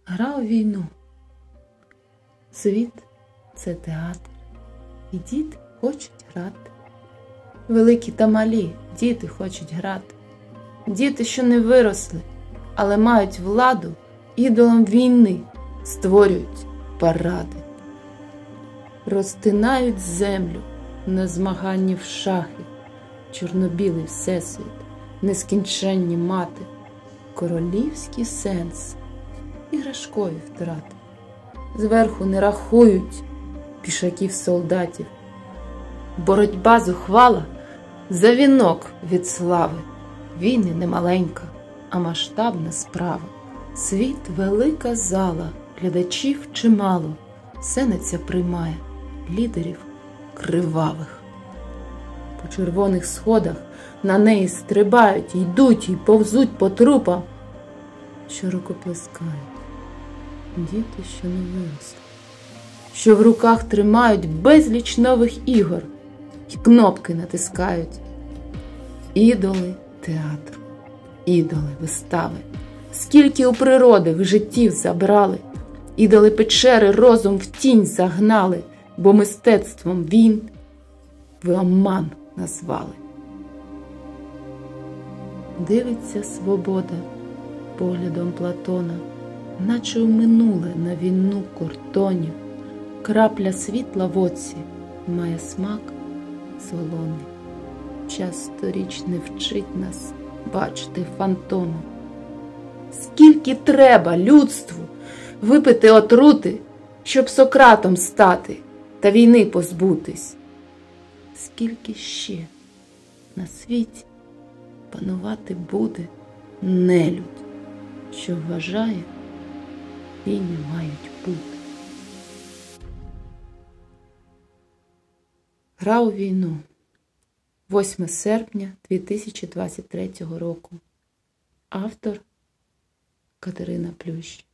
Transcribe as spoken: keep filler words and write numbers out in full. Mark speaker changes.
Speaker 1: Гра у війну. Світ – це театр, і діти хочуть грати. Великі та малі діти хочуть грати. Діти, що не виросли, але мають владу, ідолам війни створюють паради. Розтинають землю на змаганні в шахи, чорно-білий всесвіт, нескінченні мати, королівський сенс іграшкові втрати. Зверху не рахують пішаків-солдатів. Боротьба зухвала за вінок від слави. Війни не маленька, а масштабна справа. Світ – велика зала, глядачів чимало. Сцениця приймає лідерів кривавих. По червоних сходах на неї стрибають, йдуть і повзуть по трупам, що рукоплескають. Діти, що не виросли, що в руках тримають безліч нових ігор і кнопки натискають. Ідоли театру, ідоли вистави, скільки у природи життів забрали. Ідоли печери розум в тінь загнали, бо мистецтвом він ви оман назвали. Дивиться свобода поглядом Платона, наче у минуле на війну кордонів. Крапля світла в оці має смак солоний. Час сторічний вчить нас бачити фантомом. Скільки треба людству випити отрути, щоб Сократом стати та війни позбутись? Скільки ще на світі панувати буде нелюдь, що вважає, війни мають бути. Гра у війну. восьме серпня дві тисячі двадцять третього року. Автор Катерина Плющ.